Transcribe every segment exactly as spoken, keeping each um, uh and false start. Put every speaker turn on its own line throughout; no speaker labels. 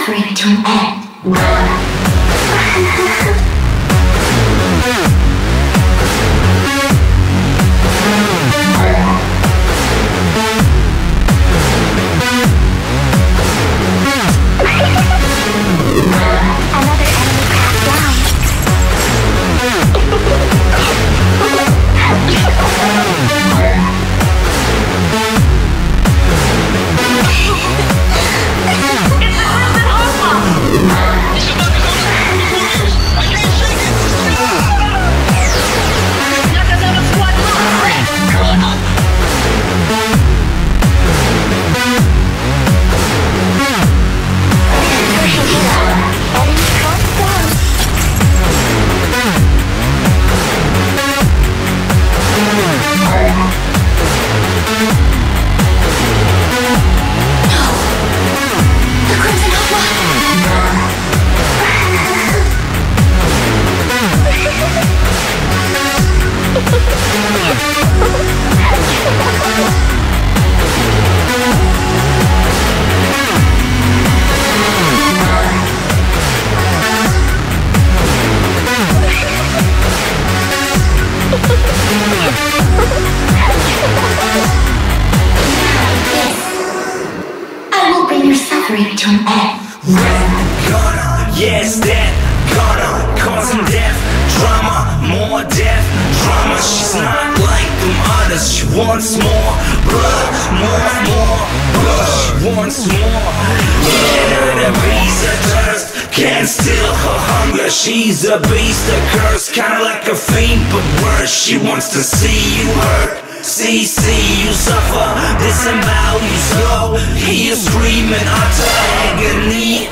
suffering to an end. To an end.
Gonna, yes, that gonna cause him death. Drama, more death. Drama, she's not like them others. She wants more blood, more, more blood. She wants more. Yeah, the beast of thirst can't still her hunger. She's a beast of curse, kinda like a fiend, but worse. She wants to see you hurt. See, see you suffer, disembowel you slow. Hear you scream in utter agony.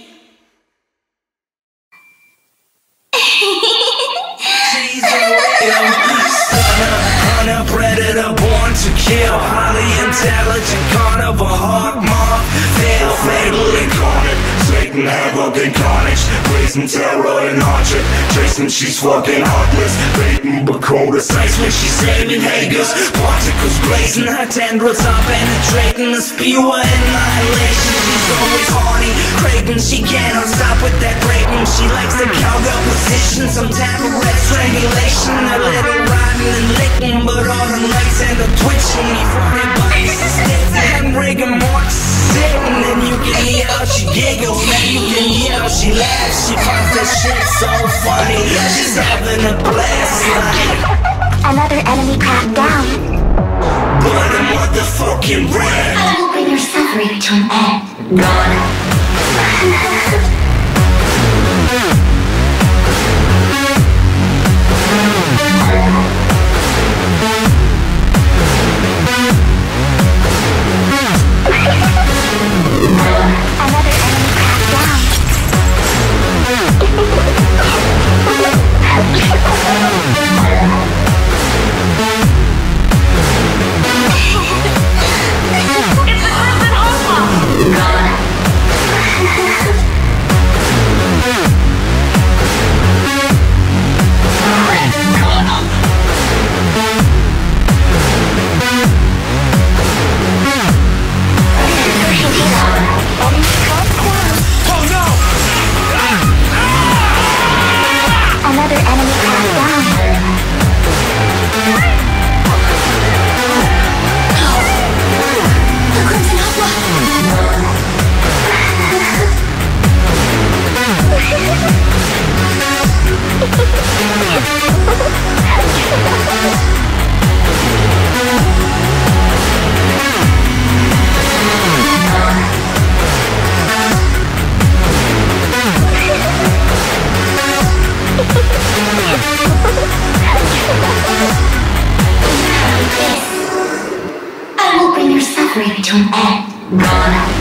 She's a real stunner, hunter, predator, born to kill. Highly intelligent carnivore, Hawkmoth, fail, fatal incarnate. Satan, havoc and carnage, brazen terror and hatred. Jason, she's fucking heartless, baiting but cold precise when she's saving Hager's. Particles blazing, her tendrils are penetrating. The pure annihilation, she's always horny, craving. She cannot stop with that raping. She likes the cowgirl position, some type of red strangulation. A little riding and licking, but all the lights and the twitching. Before her body's stiff and rigor mortis sitting, and you can hear how she giggles. Man, you can hear how she laughs. She finds that shit so funny. She's having a blast like
another enemy cracked down.
But a motherfucking rat.
I will bring your suffering to an end. Gone. I will bring your suffering to an end. Gone.